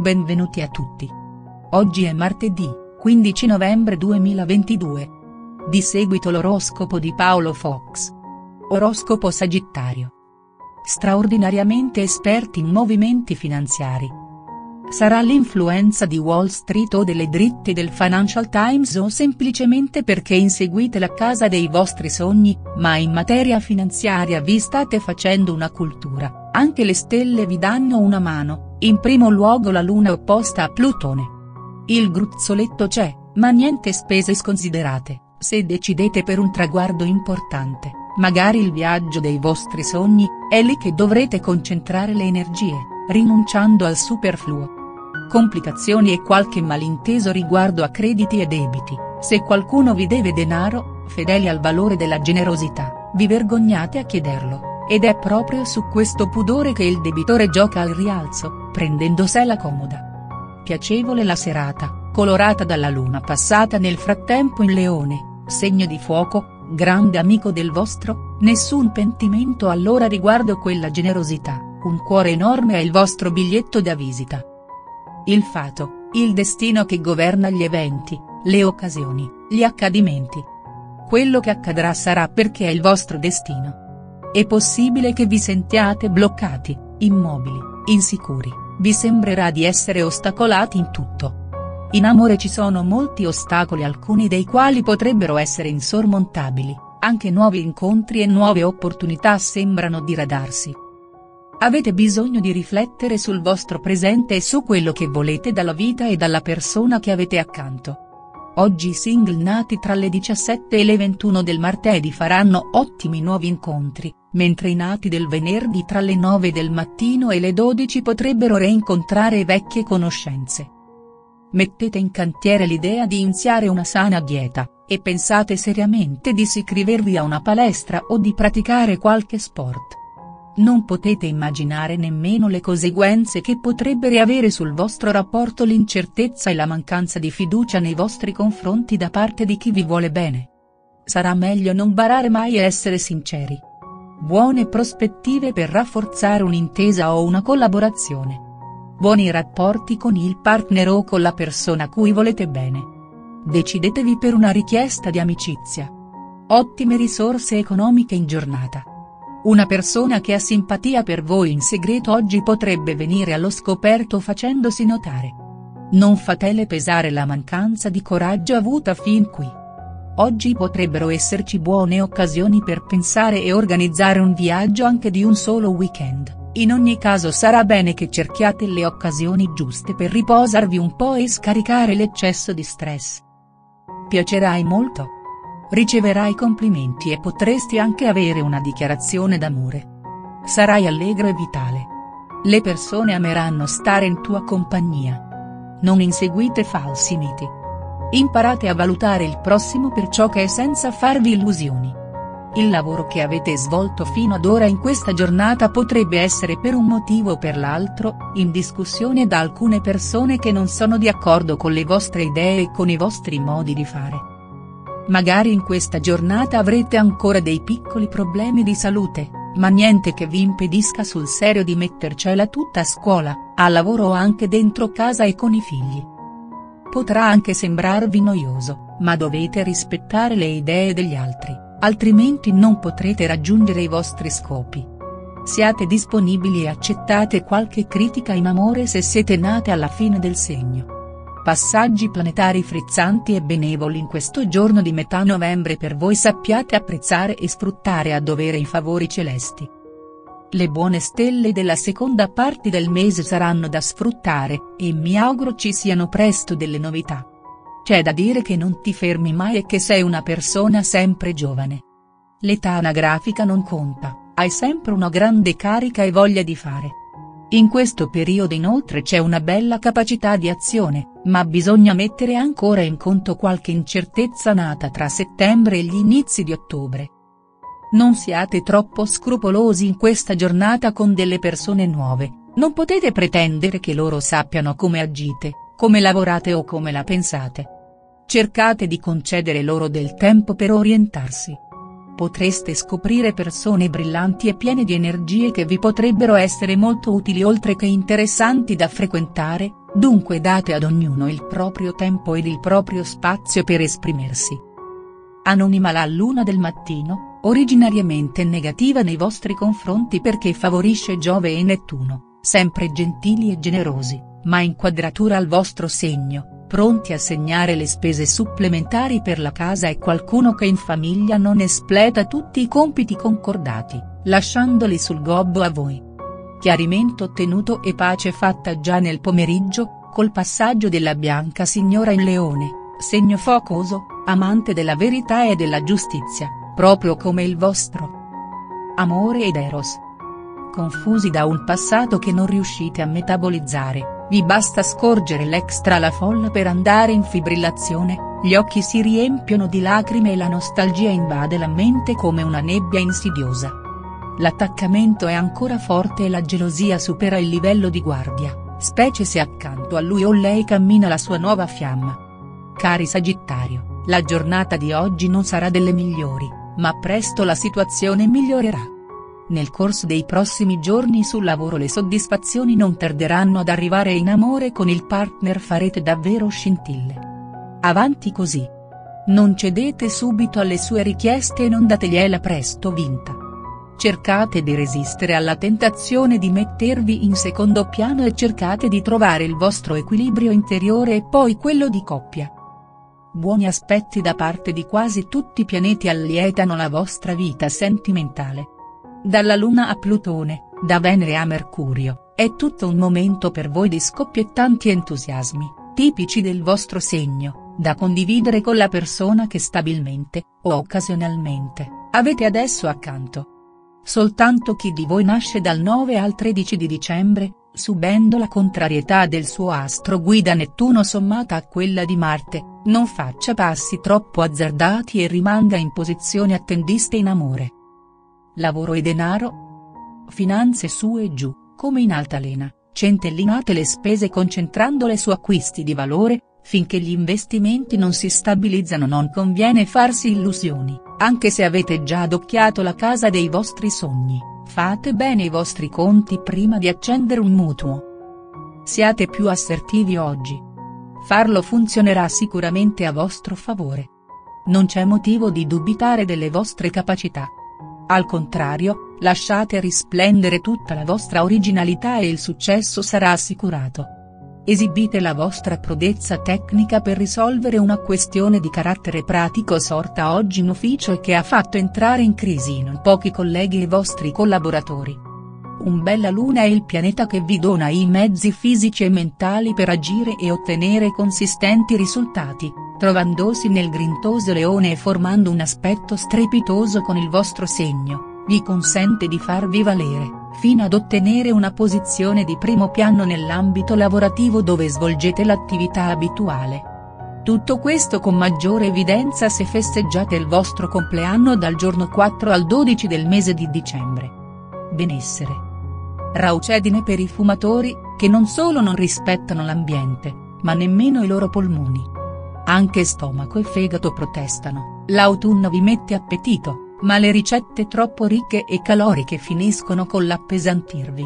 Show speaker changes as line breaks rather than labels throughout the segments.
Benvenuti a tutti. Oggi è martedì, 15 novembre 2022. Di seguito l'oroscopo di Paolo Fox. Oroscopo Sagittario. Straordinariamente esperti in movimenti finanziari. Sarà l'influenza di Wall Street o delle dritte del Financial Times o semplicemente perché inseguite la casa dei vostri sogni, ma in materia finanziaria vi state facendo una cultura, anche le stelle vi danno una mano, in primo luogo la luna opposta a Plutone. Il gruzzoletto c'è, ma niente spese sconsiderate, se decidete per un traguardo importante, magari il viaggio dei vostri sogni, è lì che dovrete concentrare le energie, rinunciando al superfluo. Complicazioni e qualche malinteso riguardo a crediti e debiti, se qualcuno vi deve denaro, fedeli al valore della generosità, vi vergognate a chiederlo, ed è proprio su questo pudore che il debitore gioca al rialzo, prendendosela comoda. Piacevole la serata, colorata dalla luna passata nel frattempo in Leone, segno di fuoco, grande amico del vostro, nessun pentimento allora riguardo quella generosità, un cuore enorme è il vostro biglietto da visita. Il fato, il destino che governa gli eventi, le occasioni, gli accadimenti. Quello che accadrà sarà perché è il vostro destino. È possibile che vi sentiate bloccati, immobili, insicuri, vi sembrerà di essere ostacolati in tutto. In amore ci sono molti ostacoli, alcuni dei quali potrebbero essere insormontabili, anche nuovi incontri e nuove opportunità sembrano diradarsi. Avete bisogno di riflettere sul vostro presente e su quello che volete dalla vita e dalla persona che avete accanto. Oggi i single nati tra le 17 e le 21 del martedì faranno ottimi nuovi incontri, mentre i nati del venerdì tra le 9 del mattino e le 12 potrebbero reincontrare vecchie conoscenze. Mettete in cantiere l'idea di iniziare una sana dieta, e pensate seriamente di iscrivervi a una palestra o di praticare qualche sport. Non potete immaginare nemmeno le conseguenze che potrebbe avere sul vostro rapporto l'incertezza e la mancanza di fiducia nei vostri confronti da parte di chi vi vuole bene. Sarà meglio non barare mai e essere sinceri. Buone prospettive per rafforzare un'intesa o una collaborazione. Buoni rapporti con il partner o con la persona a cui volete bene. Decidetevi per una richiesta di amicizia. Ottime risorse economiche in giornata. Una persona che ha simpatia per voi in segreto oggi potrebbe venire allo scoperto facendosi notare. Non fatele pesare la mancanza di coraggio avuta fin qui. Oggi potrebbero esserci buone occasioni per pensare e organizzare un viaggio anche di un solo weekend, in ogni caso sarà bene che cerchiate le occasioni giuste per riposarvi un po' e scaricare l'eccesso di stress. Piacerai molto. Riceverai complimenti e potresti anche avere una dichiarazione d'amore. Sarai allegro e vitale. Le persone ameranno stare in tua compagnia. Non inseguite falsi miti. Imparate a valutare il prossimo per ciò che è senza farvi illusioni. Il lavoro che avete svolto fino ad ora in questa giornata potrebbe essere per un motivo o per l'altro, in discussione da alcune persone che non sono di accordo con le vostre idee e con i vostri modi di fare. Magari in questa giornata avrete ancora dei piccoli problemi di salute, ma niente che vi impedisca sul serio di mettercela tutta a scuola, al lavoro o anche dentro casa e con i figli. Potrà anche sembrarvi noioso, ma dovete rispettare le idee degli altri, altrimenti non potrete raggiungere i vostri scopi. Siate disponibili e accettate qualche critica in amore se siete nate alla fine del segno. Passaggi planetari frizzanti e benevoli in questo giorno di metà novembre per voi, sappiate apprezzare e sfruttare a dovere i favori celesti. Le buone stelle della seconda parte del mese saranno da sfruttare, e mi auguro ci siano presto delle novità. C'è da dire che non ti fermi mai e che sei una persona sempre giovane. L'età anagrafica non conta, hai sempre una grande carica e voglia di fare. In questo periodo inoltre c'è una bella capacità di azione, ma bisogna mettere ancora in conto qualche incertezza nata tra settembre e gli inizi di ottobre. Non siate troppo scrupolosi in questa giornata con delle persone nuove, non potete pretendere che loro sappiano come agite, come lavorate o come la pensate. Cercate di concedere loro del tempo per orientarsi. potreste scoprire persone brillanti e piene di energie che vi potrebbero essere molto utili oltre che interessanti da frequentare, dunque date ad ognuno il proprio tempo ed il proprio spazio per esprimersi. Anonima la luna del mattino, originariamente negativa nei vostri confronti perché favorisce Giove e Nettuno, sempre gentili e generosi, ma in quadratura al vostro segno, pronti a segnare le spese supplementari per la casa e qualcuno che in famiglia non espleta tutti i compiti concordati, lasciandoli sul gobbo a voi. Chiarimento ottenuto e pace fatta già nel pomeriggio, col passaggio della bianca signora in Leone, segno focoso, amante della verità e della giustizia, proprio come il vostro. Amore ed Eros. Confusi da un passato che non riuscite a metabolizzare, vi basta scorgere l'extra alla folla per andare in fibrillazione, gli occhi si riempiono di lacrime e la nostalgia invade la mente come una nebbia insidiosa. L'attaccamento è ancora forte e la gelosia supera il livello di guardia, specie se accanto a lui o lei cammina la sua nuova fiamma. Cari Sagittario, la giornata di oggi non sarà delle migliori, ma presto la situazione migliorerà. Nel corso dei prossimi giorni sul lavoro le soddisfazioni non tarderanno ad arrivare e in amore con il partner farete davvero scintille. Avanti così. Non cedete subito alle sue richieste e non dategliela presto vinta. Cercate di resistere alla tentazione di mettervi in secondo piano e cercate di trovare il vostro equilibrio interiore e poi quello di coppia. Buoni aspetti da parte di quasi tutti i pianeti allietano la vostra vita sentimentale. Dalla Luna a Plutone, da Venere a Mercurio, è tutto un momento per voi di scoppiettanti entusiasmi, tipici del vostro segno, da condividere con la persona che stabilmente, o occasionalmente, avete adesso accanto. Soltanto chi di voi nasce dal 9 al 13 di dicembre, subendo la contrarietà del suo astro guida Nettuno sommata a quella di Marte, non faccia passi troppo azzardati e rimanga in posizione attendista in amore. Lavoro e denaro? Finanze su e giù, come in altalena, centellinate le spese concentrandole su acquisti di valore, finché gli investimenti non si stabilizzano non conviene farsi illusioni, anche se avete già adocchiato la casa dei vostri sogni, fate bene i vostri conti prima di accendere un mutuo. Siate più assertivi oggi. Farlo funzionerà sicuramente a vostro favore. Non c'è motivo di dubitare delle vostre capacità. Al contrario, lasciate risplendere tutta la vostra originalità e il successo sarà assicurato. Esibite la vostra prodezza tecnica per risolvere una questione di carattere pratico sorta oggi in ufficio e che ha fatto entrare in crisi non pochi colleghi e vostri collaboratori. Un bella luna è il pianeta che vi dona i mezzi fisici e mentali per agire e ottenere consistenti risultati, trovandosi nel grintoso leone e formando un aspetto strepitoso con il vostro segno, vi consente di farvi valere, fino ad ottenere una posizione di primo piano nell'ambito lavorativo dove svolgete l'attività abituale. Tutto questo con maggiore evidenza se festeggiate il vostro compleanno dal giorno 4 al 12 del mese di dicembre. Benessere. Raucedine per i fumatori, che non solo non rispettano l'ambiente, ma nemmeno i loro polmoni. Anche stomaco e fegato protestano, l'autunno vi mette appetito, ma le ricette troppo ricche e caloriche finiscono con l'appesantirvi.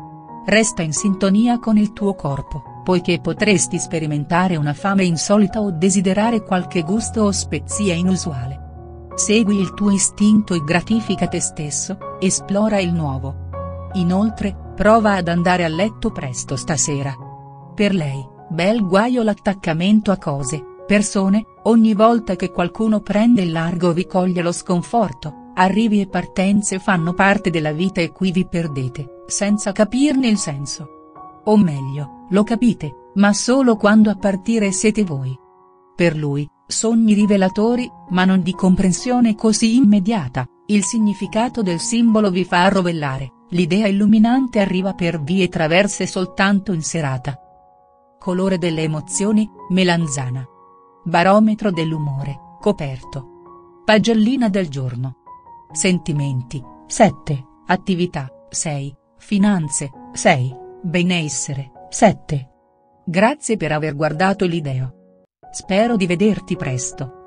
Resta in sintonia con il tuo corpo, poiché potresti sperimentare una fame insolita o desiderare qualche gusto o spezia inusuale. Segui il tuo istinto e gratifica te stesso, esplora il nuovo. Inoltre, prova ad andare a letto presto stasera. Per lei, bel guaio l'attaccamento a cose, persone, ogni volta che qualcuno prende il largo vi coglie lo sconforto, arrivi e partenze fanno parte della vita e qui vi perdete, senza capirne il senso. O meglio, lo capite, ma solo quando a partire siete voi. Per lui, sogni rivelatori, ma non di comprensione così immediata, il significato del simbolo vi fa arrovellare, l'idea illuminante arriva per vie traverse soltanto in serata. Colore delle emozioni, melanzana. Barometro dell'umore, coperto. Pagellina del giorno. Sentimenti, 7, attività, 6, finanze, 6, benessere, 7. Grazie per aver guardato il video. Spero di vederti presto.